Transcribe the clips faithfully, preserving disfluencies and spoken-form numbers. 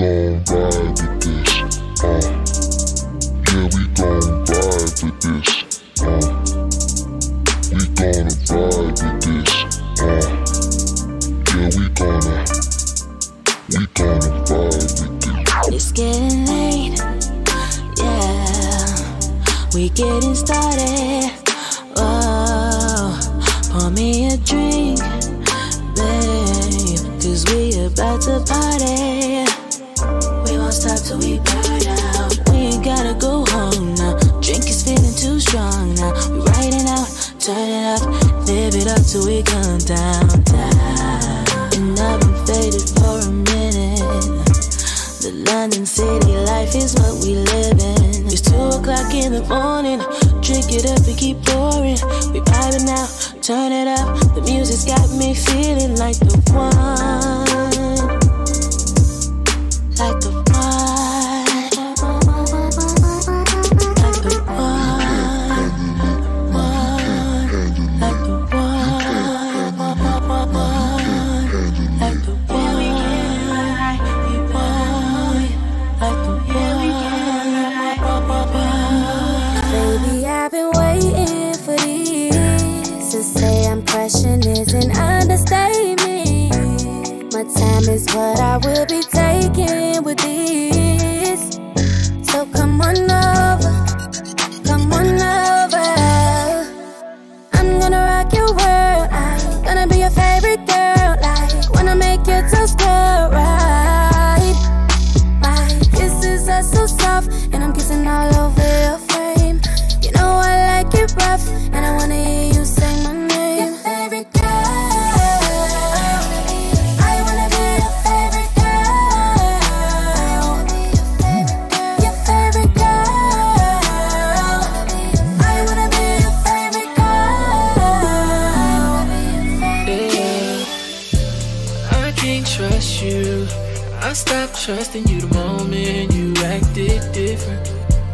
gon' vibe with this, uh. Yeah, we gon' vibe with this, uh. We gonna vibe with this, uh. Yeah, we gonna, we gonna vibe with this. It's getting late, yeah. We getting started, whoa. Pour me a drink, babe, cause we about to party. We won't stop till we burn out. We ain't gotta go home now. Drink is feeling too strong now. We riding out, turn it up, live it up till we come down, down. And I've been faded for a minute. The London city life is what we live in. It's two o'clock in the morning. Drink it up and keep pouring. We vibing now, turn it up. The music's got me feeling like the one, like the one, like the one, one, like the one, like the one, like the one. Baby, I've been waiting for this. To say I'm crushing isn't understatement. My time is what I will be taking with this. So come on over, come on over. I'm gonna rock your world. I'm gonna be your favorite girl. Like, wanna make your toes curl right. My kisses are so soft, and I'm kissing all over your frame. You know I like it rough, and I wanna hear you say my name. Your favorite girl. I wanna be your favorite girl. Your favorite girl. I wanna be your favorite girl. Yeah. I can't trust you. I stopped trusting you the moment you acted different.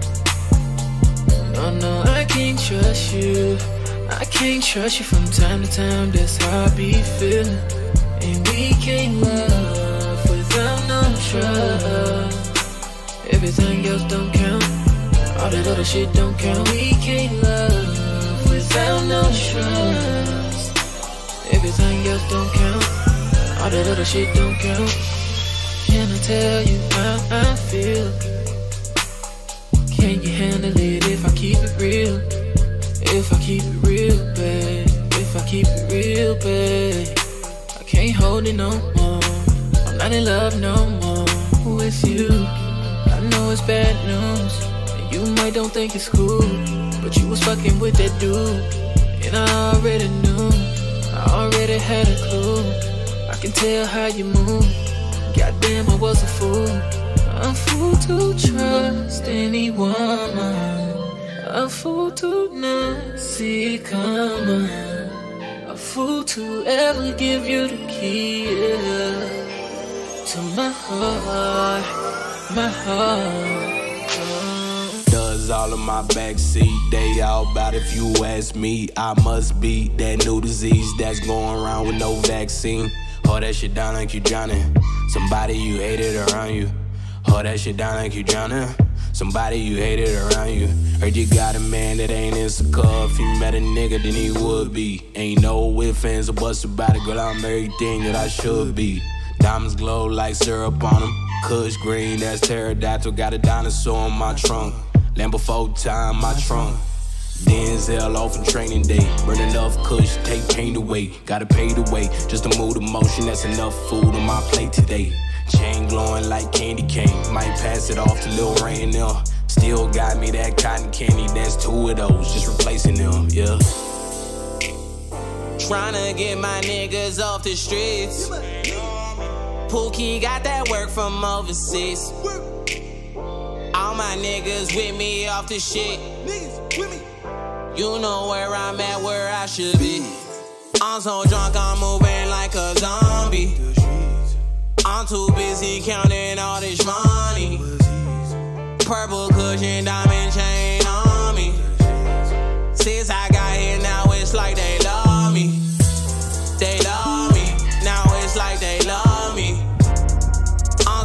No, no, I can't trust you. I can't trust you from time to time. That's how I be feeling. And we can't love without no trust. Everything else don't count. All that other shit don't count. We can't love without no trust. Everything else don't count. All that other shit don't count. Can I tell you how I feel? Can you handle it if I keep it real? If I keep it real, babe. If I keep it real, babe. I can't hold it no more. I'm not in love no more with you. I know it's bad news, and you might don't think it's cool, but you was fucking with that dude, and I already knew. I already had a clue. I can tell how you move. Goddamn, I was a fool. A fool to trust anyone. A fool to not see it coming. A fool to ever give you the key, yeah, to my heart, my heart. Does all of my backseat, they all about if you ask me. I must be that new disease that's going around with no vaccine. Hold that shit down like you drowning. Somebody you hated around you. Hold that shit down like you drowning. Somebody you hated around you. Heard you got a man that ain't insecure. If you met a nigga, then he would be. Ain't no ifs, ands, or buts about it. Girl, I'm everything that I should be. Diamonds glow like syrup on them. Kush green, that's pterodactyl. Got a dinosaur in my trunk. Land before time, my trunk. Denzel off in training day. Burn enough kush, take pain away. Gotta pay the way, just to move the motion. That's enough food on my plate today. Chain glowing like candy cane. Might pass it off to Lil Rain now. Still got me that cotton candy. That's two of those, just replacing them, yeah. Tryna get my niggas off the streets. Pookie got that work from overseas. All my niggas with me off the shit. You know where I'm at, where I should be. I'm so drunk, I'm moving like a zombie. I'm too busy counting all this money. Purple cushion, diamond chain on me. Since I got here, now it's like they love me. They love me, now it's like they love me. I'm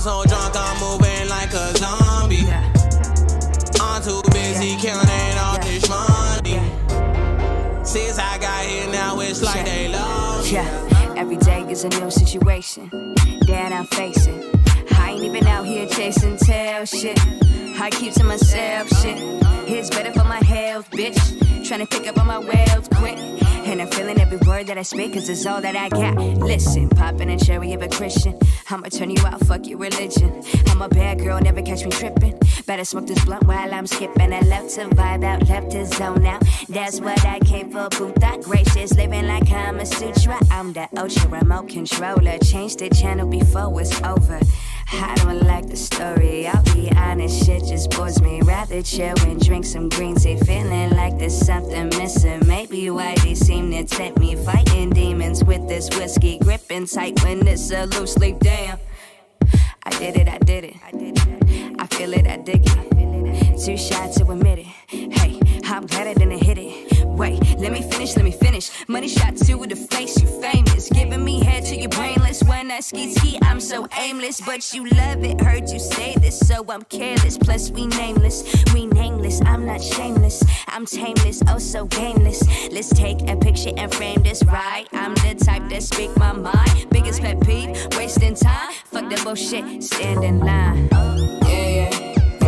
so drunk, I'm moving like a zombie. Yeah. I'm too busy yeah. killing it off yeah. this money. Yeah. Since I got here now, it's like yeah. they love me. Yeah, every day is a new situation that I'm facing. I ain't even out here chasing tail shit. I keep to myself shit. It's better for my health, bitch. Tryna pick up on my wealth quick. And I'm feeling every word that I speak, cause it's all that I got. Listen, poppin' and cherry of a Christian. I'ma turn you out, fuck your religion. I'm a bad girl, never catch me trippin'. Better smoke this blunt while I'm skippin'. I love to vibe out, love to zone out. That's what I came for, Buddha. Gracious, living like I'm a sutra. I'm the ultra remote controller. Change the channel before it's over. I don't like the story, I'll be honest, shit just bores me. Rather chill and drink some green tea, feeling like there's something missing. Maybe why they seem to tempt me, fighting demons with this whiskey, gripping tight when it's a loose leaf. Damn, I did it, I did it, I did it. I feel it, I dig it. Too shy to admit it. Hey, I'm better than to hit it. Wait, let me finish, let me finish. Money shot two with the face, you famous. Giving me head to your brainless. When I ski ski, I'm so aimless. But you love it, heard you say this, so I'm careless. Plus we nameless, we nameless. I'm not shameless, I'm tameless, oh so gameless. Let's take a picture and frame this right. I'm the type that speak my mind. Biggest pet peeve, wasting time. Fuck the bullshit, stand in line. Yeah, yeah.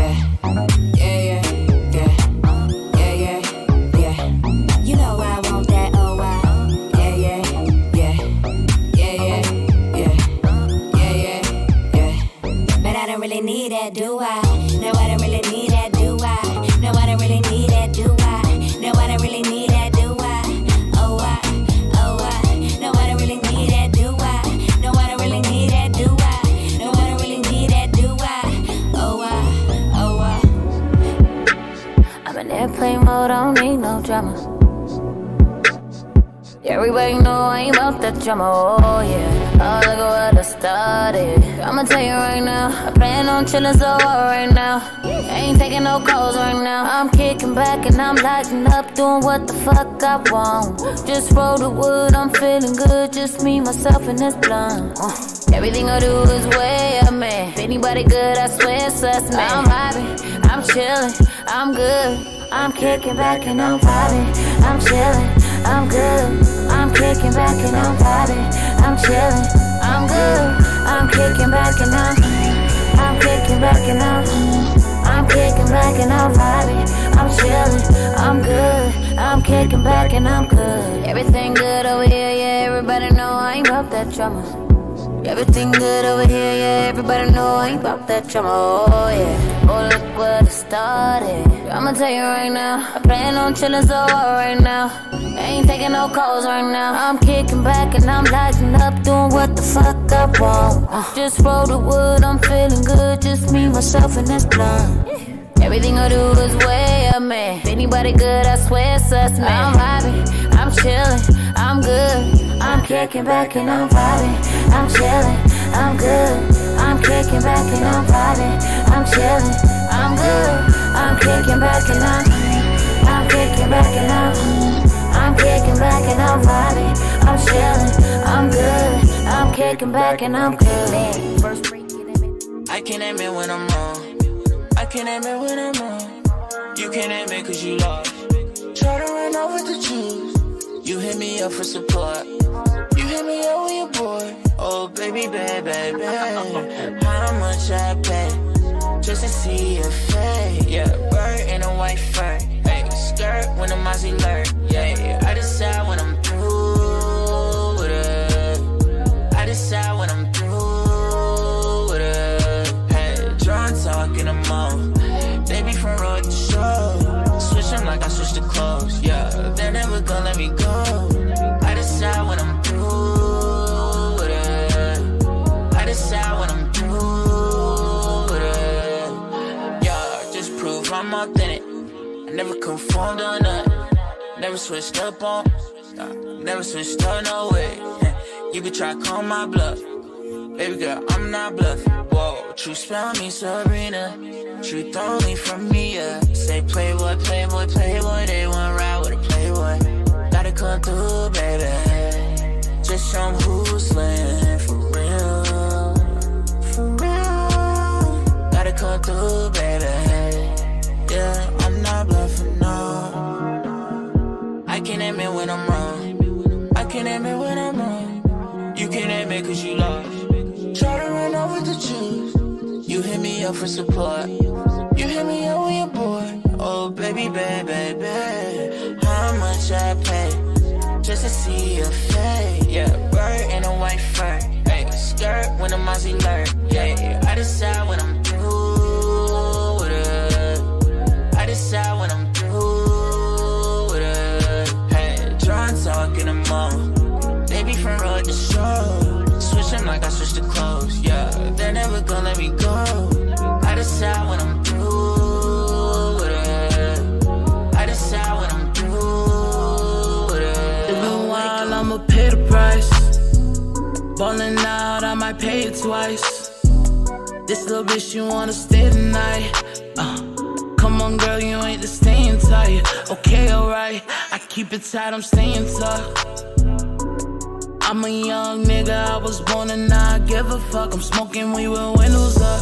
Need that, do I? No, I don't really need that, do I? No, I don't really need that, do I? No, I don't really need that, do I? Oh, I, oh, I. No, I don't really need that, do I? No, I don't really need that, do I? No, I don't really need that, do I? Oh, I, oh, I. I'm in airplane mode, I don't need no drama. Everybody know I ain't about that drama, oh yeah. Oh, look at what I started. I'ma tell you right now, I plan on chillin' so hard right now. Ain't taking no calls right now. I'm kicking back and I'm lighting up, doing what the fuck I want. Just roll the wood, I'm feeling good. Just me, myself, and this blunt. uh. Everything I do is way up, man. If anybody good, I swear it's us, man. I'm vibing, I'm chillin', I'm good. I'm kicking back and I'm vibing, I'm chillin', I'm good. I'm kicking back and I'm vibing, I'm chillin', I'm good. I'm kicking back and I'm, I'm kicking back and I'm, I'm kicking back and I'm vibing, I'm chillin', I'm good. I'm kicking back and I'm good. Everything good over here, yeah. Everybody know I ain't about that drama. Everything good over here, yeah. Everybody know I ain't about that drama, oh yeah. Oh, look what I started. I'ma tell you right now, I plan on chillin' so hard right now. Ain't taking no calls right now. I'm kicking back and I'm lighting up, doing what the fuck I want. uh, Just roll the wood, I'm feeling good. Just me, myself, and this blunt. Everything I do is way up, man. If anybody good, I swear it's us, man. I'm vibing, I'm chillin', I'm good. I'm kicking back and I'm vibing, I'm chillin', I'm good. I'm kicking back and I'm vibing, I'm chillin', I'm good. I'm kicking back and I'm, I'm kicking back and I'm, I'm kicking back and I'm vibing, I'm chillin', I'm good. I'm kicking back and I'm good. First I can't admit when I'm wrong. I can't admit when I'm wrong. You can't admit cause you lost. Try to run off with the juice. You hit me up for support. You hit me up when you're bored. Oh baby, baby, baby. How much I pay just to see your face? Yeah, bird in a white fur. Hey, skirt when the Mozzie lurk. Yeah, I decide when I'm through with it. I decide when I'm through with it. Hey, drawn talking them all. They be front row at the show. Switch them like I switch the clothes. Yeah, they're never gonna let me go. I decide when I'm through with it. I decide when I'm through with it. Yeah, just prove I'm authentic. I never conformed on nothing. Never switched up on. Nah, never switched up no way. You could try call my bluff. Baby girl, I'm not bluffing. Whoa, true spell me Sabrina. Truth only from me, yeah. Say playboy, playboy, playboy. They want ride with a playboy. Gotta come through, baby. Just show 'em who's slaying for real. For real. up for support. You hit me up when you're bored. Oh, baby, baby, baby. How much I pay just to see your face? Yeah, bird in a white fur. Hey, skirt when the mousy lurk. Yeah, I decide when I'm through with it. I decide when I'm through with it. Hey, try and talk in the mall. Baby from road to show. Switching like I switched the clothes. Yeah, they're never gonna let me go. I decide when I'm through with it. I decide when I'm through with it. Living wild, I'ma pay the price. Ballin' out, I might pay it twice. This little bitch, you wanna stay tonight. Uh, come on, girl, you ain't just staying tight. Okay, alright, I keep it tight, I'm staying tough. I'm a young nigga, I was born to not give a fuck. I'm smoking weed with windows up.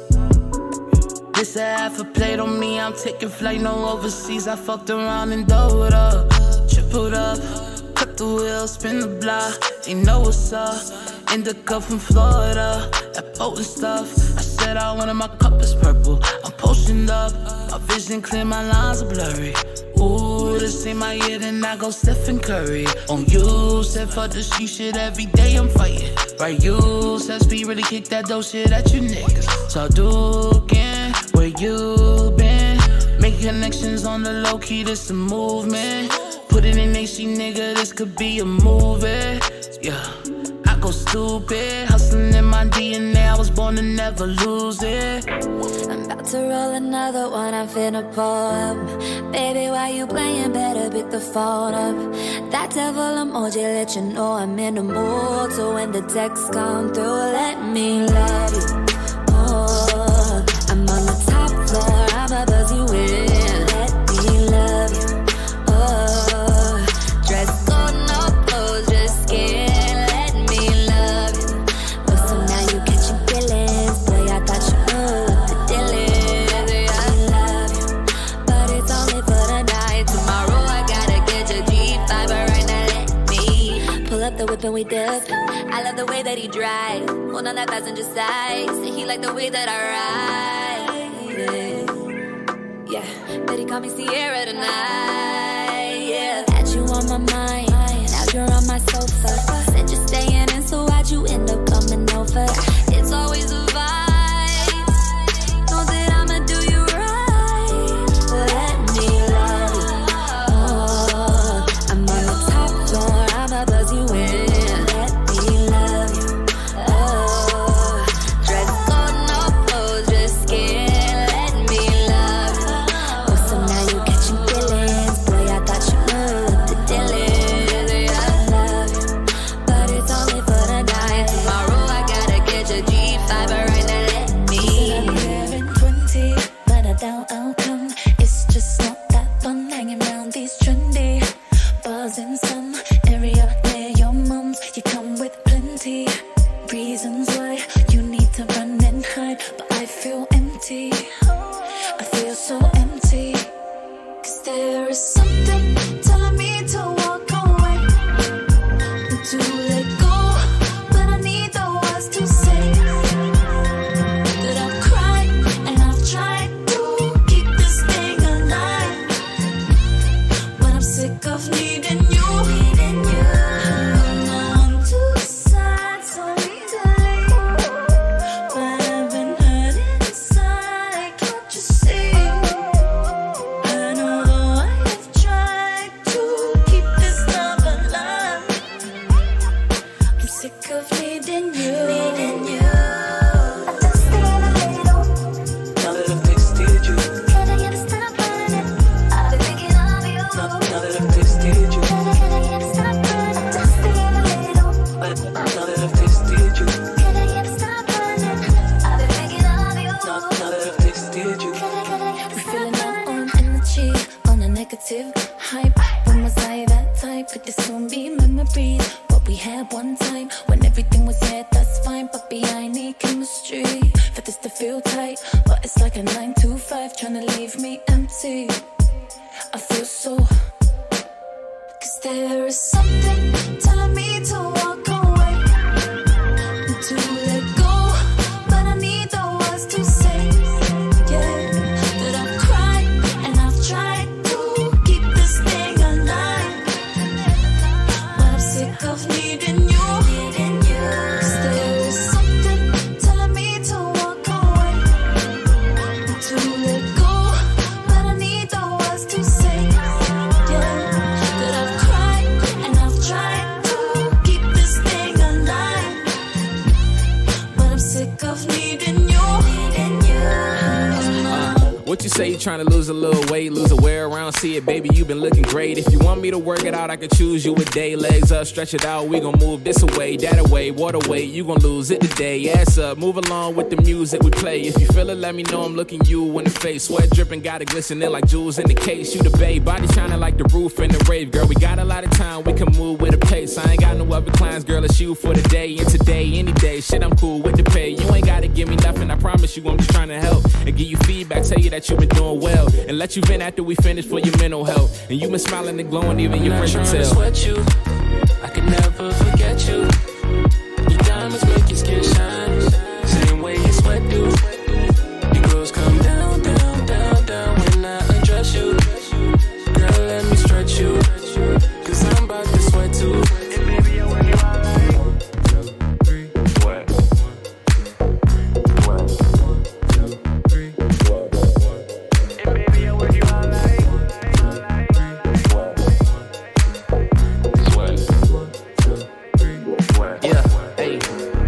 This a half a plate on me, I'm taking flight, no overseas. I fucked around and doubled up, tripled up. Cut the wheel, spin the block, they know what's up. In the cup from Florida, that potent stuff. I said I wanted my cup is purple, I'm potioned up. My vision clear, my lines are blurry. Ooh, this ain't my year, then I go Stephen Curry. On you, said fuck the street shit, every day I'm fighting. Right, you said speed really kick that dope shit at you niggas. So Dukin, where you been? Make connections on the low key, this a movement. Put it in H D, nigga, this could be a movie. Yeah, I go stupid, hustling in my D N A, I was born to never lose it. I'm about to roll another one, I'm finna pull up. Baby, why you playing? Better pick the phone up. That devil emoji let you know I'm in the mood. So when the texts come through, let me love you. Oh, I'm on the top floor, I'ma buzz you in. Let me love you. Oh, dress code, no clothes, just skin. Let me love you. But so now you catching feelings, boy, I thought you knew what the deal is. I love you, but it's only for the night. Tomorrow I gotta get your G five, but right now let me pull up the whip and we dip. I love the way that he drives, hold on that passenger side. Say he like the way that I ride it. Yeah, but he call me Sierra tonight. Yeah, had you on my mind, now you're on my sofa. Said you're staying in, so why'd you end up coming over? It's always a vibe, know that I'ma do you right. Well, let me love you. Oh, I'm on the top floor, I'ma buzz you in. Let me love you. Oh, dress code, no clothes, just skin. Let me love you. Oh, so now you catching feelings, boy, I thought you knew what the deal is. I love you, but it's only for the night. Tomorrow I gotta get your G five, but right now let me. I'm wearing twenty, but I doubt I'll come. It's just not that fun hanging around these trendy bars in some area near your mom's. You come with plenty reasons why you need to run and hide, but I feel empty. I feel so empty, 'cause there is something telling me to walk away, to let go, but I need the words to say. That I've cried and I've tried to keep this thing alive, but I'm sick of needing you. Needing you. Now I'm too sad so easily, but I've been hurt inside, can't you see? And although I have tried to keep this love alive, I'm sick of needing you. Needing you. Now that I've texted you, Can I get a stop running? I've been thinking of you. now, now that I've texted you, Can I get a stop running? Just stay a little. but now that I've texted you, Can I get a stop running? I've been thinking of you. now, now that I've texted you. We feeling low on energy, on a negative hype. When was I that type? Could this soon be memories? What we had one time when everything was here, that's fine. But behind need chemistry for this to feel tight. But it's like a nine to five trying to leave me empty. I feel so, 'cause there is something telling me to walk away, to let go, but I need the words to say. myself needing you. Needing you. What you say, you trying to lose a little weight, lose a wear around, see it, baby, you been looking great. If you want me to work it out, I can choose you a day. Legs up, stretch it out, we gon' move this away, that away, water away, you gon' lose it today. Ass up, move along with the music we play. If you feel it, let me know, I'm looking you in the face. Sweat dripping, got it glistening like jewels in the case. You the babe, body shining like the roof in the rave. Girl, we got a lot of time, we can move with a pace. I ain't got no other clients, girl, it's you for the day. And today, any day, shit, I'm cool with the pay. You ain't gotta give me nothing, I promise you, I'm just trying to help. And give you feedback, tell you that you been doing well. And let you vent after we finish for your mental health. And you been smiling and glowing, even your friends can tell. I'm not trying to sweat you, I can never forget you. Your diamonds make your skin shine, same way you sweat do. Your clothes come down, down, down, down when I undress you. Girl, let me stretch you, cause I'm about to sweat too. And baby, I work you all right. Two, three, sweat. Sweat. Two, three, sweat. And baby, I work you all right. Sweat. Sweat. Yeah, hey.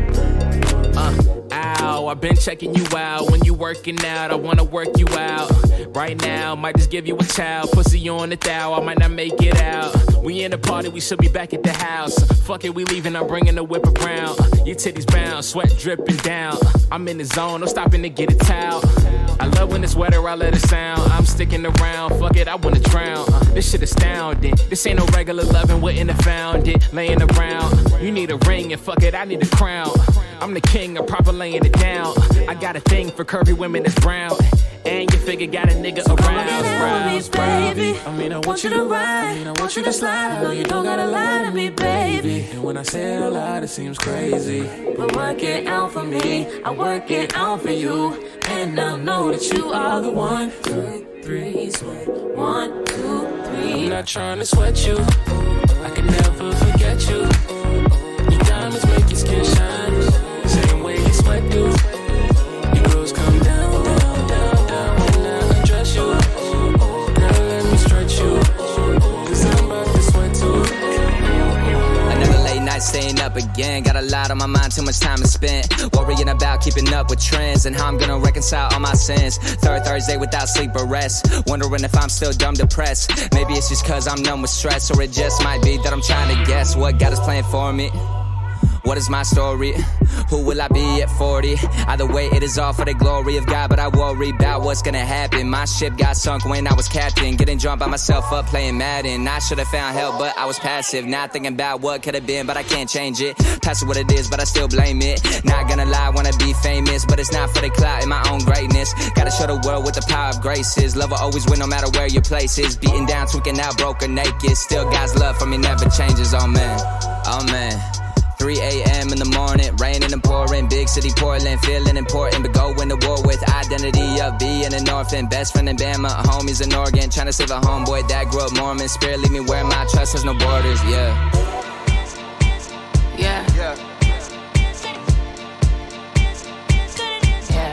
Uh, ow, I've been checking you out. When you working out, I wanna work you out. Right now, might just give you a child. Pussy on the thou, I might not make it out. We in the party, we should be back at the house. Fuck it, we leaving, I'm bringing the whip around. Your titties bound, sweat dripping down. I'm in the zone, no stopping to get a towel. I love when it's wetter, I let it sound. I'm sticking around, fuck it, I wanna drown. Uh, this shit astounding. This ain't no regular loving, wouldn't have found it. Laying around, you need a ring, and fuck it, I need a crown. I'm the king, I'm proper laying it down. I got a thing for curvy women that's brown. And you figure got a nigga So around, come on, around, baby. I mean, I want, Want you to ride, I mean, I want you to slide. No, you don't gotta lie to me, baby. And when I say it a lot, it seems crazy. But work it out for me, I work it out for you. And I know that you are the one. Two, three, sweat. One, two, three. I'm not trying to sweat you, I can never forget you. Your diamonds make your skin shine, same way you sweat do. Your clothes come down, down, down, down when I undress you. Girl, let me stretch you, cause I'm about to sweat too. Another late night staying up again. Got a lot on my mind, too much time to spend. Worrying about keeping up with trends and how I'm gonna reconcile all my sins. Third Thursday without sleep or rest. Wondering if I'm still dumb depressed. Maybe it's just cause I'm numb with stress, or it just might be that I'm trying to guess what God is playing for me. What is my story? Who will I be at forty? Either way, it is all for the glory of God, but I worry about what's gonna happen. My ship got sunk when I was captain, getting drunk by myself up playing Madden. I should have found help, but I was passive. Not thinking about what could have been, but I can't change it. Past what it is, but I still blame it. Not gonna lie, wanna be famous, but it's not for the clout in my own greatness. Gotta show the world what the power of grace is. Love will always win no matter where your place is. Beaten down, tweaking out, broken naked. Still God's love for me never changes, oh man, oh man. three a m in the morning, raining and pouring, big city Portland, feeling important, but going to war with identity of being an orphan. Best friend in Bama, homies in Oregon, trying to save a homeboy that grew up Mormon. Spirit leave me where my trust has no borders, yeah. Yeah. Yeah. Yeah.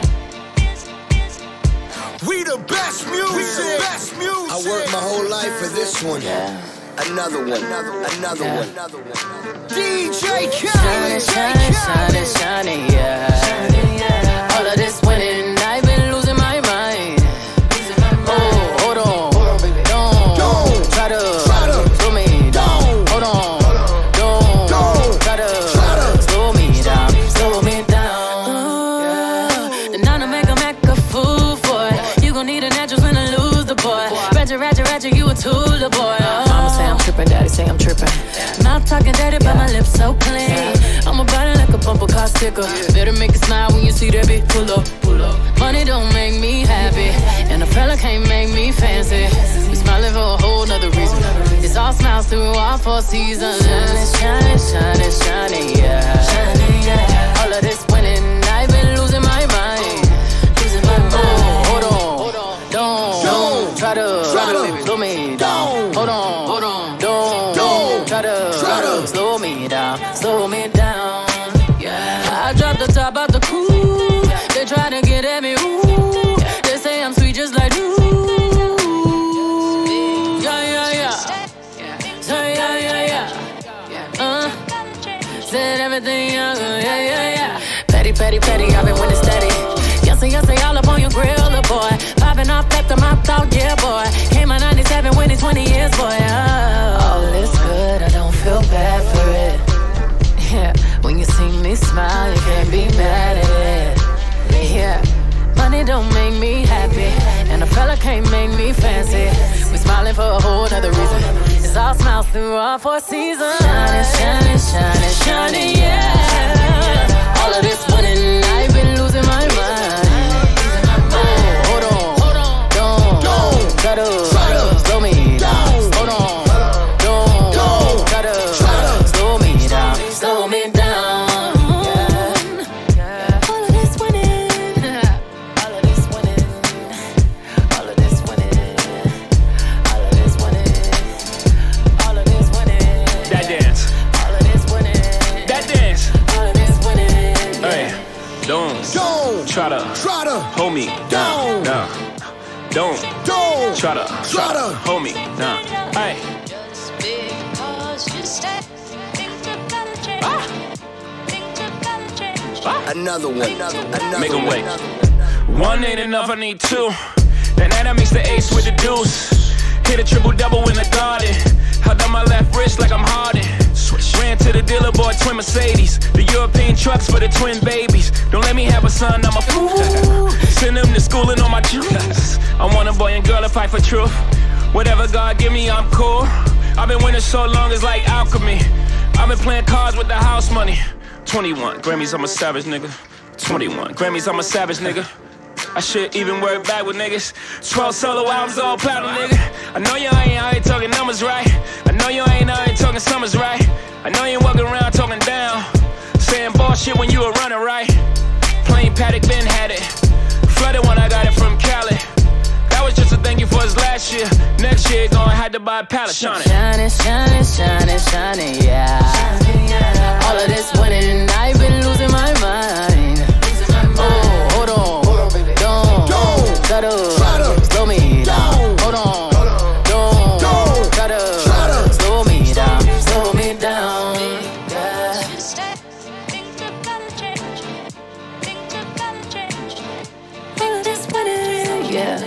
We the best music, best music. I worked my whole life for this one. Yeah. Another one, another, another Yeah. one, another one. D J Shining, Khaled, shining, shining, shining, yeah. All of this winning, I've been losing my mind. Oh, hold on, don't try to slow me down. Hold on, don't try to slow me down, slow me down. And now to make a Mac a fool for it. You gon' need a natural when I lose the boy. Ratchet, ratchet, ratchet, you a tool, the boy. Mama say I'm tripping, daddy say I'm tripping. Mouth talking dirty, but my lips so clean. I'm about it like a bumper car sticker. Better make it smile when you see that bitch pull up, pull up. Money don't make me happy, and a fella can't make me fancy. We smiling for a whole nother reason. It's all smiles through all four seasons. Shining, shining, shining, shining, yeah. Shining, yeah. All of this winning, I've been losing my mind. Losing my mind. Oh, hold on, don't, don't try to slow me down. Hold on, hold on, don't, don't try to slow me down, slow me down. Yeah, I dropped the top out the coupe. They try to get at me, ooh. They say I'm sweet just like you. Yeah, yeah, yeah. Say yeah, yeah, yeah. Uh, said everything, uh, yeah, yeah, yeah. Petty, petty, petty, I've been waiting. see us, they all up on your grill, little boy. Popping off after my thought, yeah, boy. Came out ninety-seven when it's twenty years, boy. Oh, all is good, I don't feel bad for it. Yeah, when you see me smile, you can't be mad at it. Yeah, money don't make me happy, and a fella can't make me fancy. We smiling for a whole nother reason. It's all smiles through all four seasons. Shining, shining, shining, shining, yeah. All of this winning, I've been losing my mind. Oh, hold on, hold on, don't try to slow me down. Hold on, don't try to slow me down, slow me down. Try to, try to hold me down, down. Don't, don't try to, try to hold me down. Hey. Ah. Another one, another, another make 'em one. wait. One ain't enough, I need two. That night I mix the ace with the deuce. Hit a triple double in the garden. Held on my left wrist like I'm Harden. Ran to the dealer, bought twin Mercedes. The European trucks for the twin babies. Don't let me have a son, I'm a fool. Send them to school and on my juice. I want a boy and girl to fight for truth. Whatever God give me, I'm cool. I've been winning so long, it's like alchemy. I've been playing cards with the house money. twenty-one Grammys, I'm a savage nigga. twenty-one Grammys, I'm a savage nigga. I should even work back with niggas. twelve solo albums, all platinum, nigga. I know you ain't out here talking numbers right. I know you ain't out here talking summers right. I know you ain't walking around talking down, saying bullshit when you were running right. Plain Paddock, Ben had it. Flooded when I got it from Cali. That was just a thank you for his last year. Next year, gonna have to buy a pallet. Shining, shining, shining, shining, shining, yeah. All of this winning, I've been losing my mind. Oh, hold on, hold on, baby. Don't, don't try to slow me down. Hold on, don't, don't try to slow me down, slow me down. Yeah.